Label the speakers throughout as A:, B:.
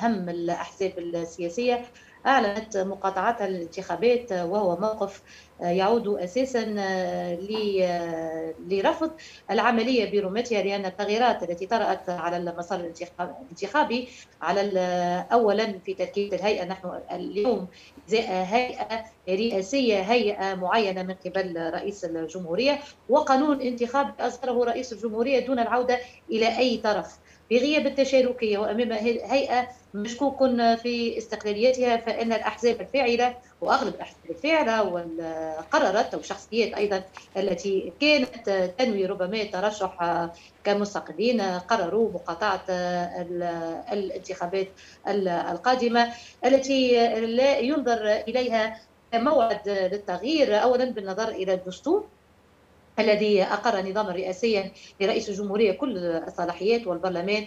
A: أهم الأحزاب السياسية أعلنت مقاطعتها للانتخابات، وهو موقف يعود أساسا لرفض العملية برمتها، لأن التغييرات التي طرأت على المسار الانتخابي أولا في تركيبة الهيئة. نحن اليوم هيئة رئاسية، هيئة معينة من قبل رئيس الجمهورية، وقانون انتخابي أصدره رئيس الجمهورية دون العودة إلى أي طرف بغياب التشاركية، وأمام هيئة مشكوك في استقلاليتها. فإن الأحزاب الفاعلة وأغلب الأحزاب الفاعلة قررت، أو شخصيات أيضا التي كانت تنوي ربما الترشح كمستقلين، قرروا مقاطعة الانتخابات القادمة التي لا ينظر إليها كموعد للتغيير. أولا بالنظر إلى الدستور الذي أقر نظاما رئاسيا لرئيس الجمهورية كل الصلاحيات، والبرلمان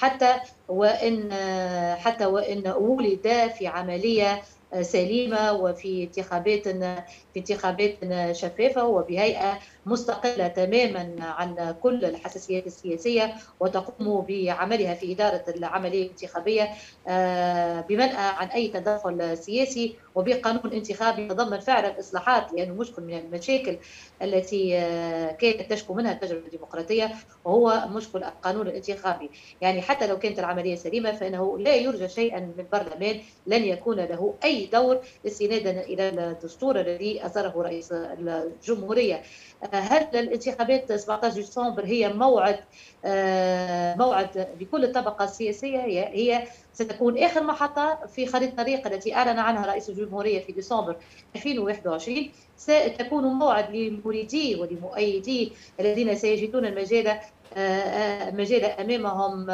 A: حتى وإن ولد في عملية سليمة وفي انتخابات شفافة وبهيئة مستقلة تماما عن كل الحساسيات السياسية، وتقوم بعملها في إدارة العملية الانتخابية بمنأى عن أي تدخل سياسي، وبقانون انتخابي يتضمن فعلا إصلاحات، لأنه مشكل من المشاكل التي كانت تشكو منها التجربة الديمقراطية وهو مشكل القانون الانتخابي. يعني حتى لو كانت العملية سليمة فإنه لا يرجى شيئا من البرلمان، لن يكون له أي دور استنادا إلى الدستور الذي أصدره رئيس الجمهورية. هل الانتخابات 17 ديسمبر هي موعد لكل الطبقة السياسية؟ هي ستكون آخر محطة في خريطة الطريق التي أعلن عنها رئيس الجمهورية في ديسمبر 2021. ستكون موعد لمريدي ولمؤيدي الذين سيجدون المجال أمامهم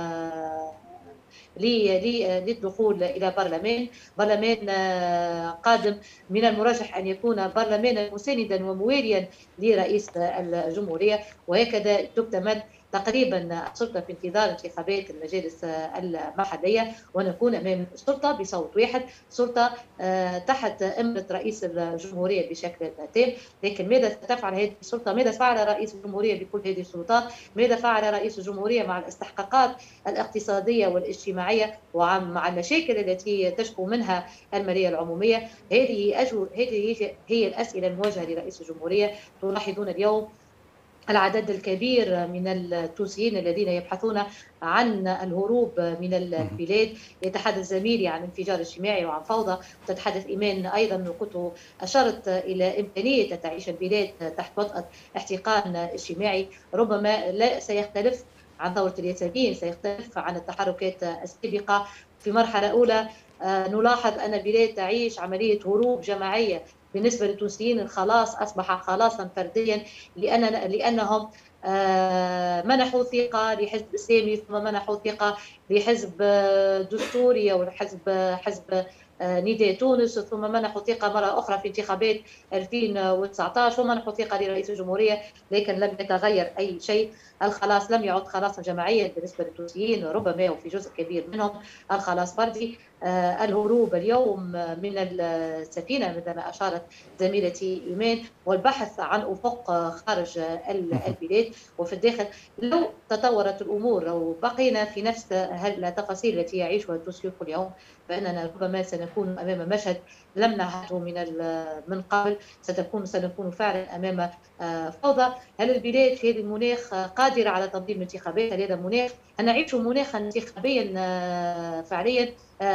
A: للدخول إلى برلمان قادم. من المرجح أن يكون برلمانا مساندا ومواليا لرئيس الجمهورية، وهكذا تكتمل تقريبا السلطة في انتظار انتخابات المجالس المحلية، ونكون أمام سلطة بصوت واحد، سلطة تحت إمرة رئيس الجمهورية بشكل تام. لكن ماذا ستفعل هذه السلطة؟ ماذا فعل رئيس الجمهورية بكل هذه السلطات؟ ماذا فعل رئيس الجمهورية مع الاستحقاقات الاقتصادية والاجتماعية ومع المشاكل التي تشكو منها المالية العمومية؟ هذه هي الأسئلة الموجهة لرئيس الجمهورية. تلاحظون اليوم العدد الكبير من التونسيين الذين يبحثون عن الهروب من البلاد. يتحدث زميلي عن انفجار اجتماعي وعن فوضى، وتتحدث إيمان أيضا، كنت أشرت إلى إمكانية تعيش البلاد تحت وطأة احتقان اجتماعي ربما لا سيختلف عن ثورة الياسمين، سيختلف عن التحركات السابقة. في مرحلة أولى نلاحظ أن البلاد تعيش عملية هروب جماعية. بالنسبة للتونسيين الخلاص أصبح خلاصا فرديا، لأنهم منحوا ثقة لحزب إسلامي، ثم منحوا ثقة لحزب دستوري أو حزب نداء تونس، ثم منحوا ثقة مرة أخرى في انتخابات 2019، ومنحوا ثقة لرئيس الجمهورية، لكن لم يتغير أي شيء. الخلاص لم يعد خلاصا جماعيا بالنسبة للتونسيين، ربما وفي جزء كبير منهم الخلاص فردي. الهروب اليوم من السفينة مثل ما أشارت زميلتي إيمان، والبحث عن أفق خارج البلاد وفي الداخل. لو تطورت الأمور، لو بقينا في نفس التفاصيل التي يعيشها التونسيون كل يوم، فإننا ربما سنكون أمام مشهد لم نعهده من قبل. سنكون فعلا أمام فوضى. هل البلاد في هذا المناخ قادرة على تنظيم انتخابات؟ هل هذا مناخ أن نعيش مناخا انتخابيا فعليا؟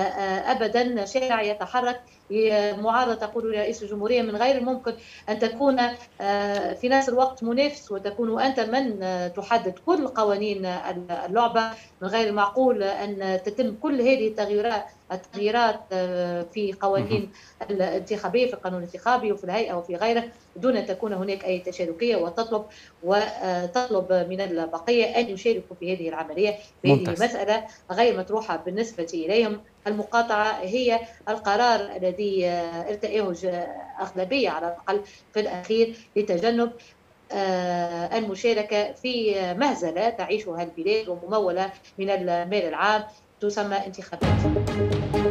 A: أبدا. شارع يتحرك، معارضة تقول رئيس الجمهورية من غير الممكن أن تكون في نفس الوقت منافس وتكون أنت من تحدد كل قوانين اللعبة. من غير المعقول أن تتم كل هذه التغييرات في قوانين الانتخابية، في القانون الانتخابي وفي الهيئة وفي غيره، دون أن تكون هناك أي تشاركية، وتطلب من البقية أن يشاركوا في هذه العملية. فهذه مسألة غير مطروحة بالنسبة إليهم. المقاطعة هي القرار الذي ارتأيه أغلبية على الأقل في الأخير لتجنب المشاركة في مهزلة تعيشها البلاد وممولة من المال العام تسمى انتخابات.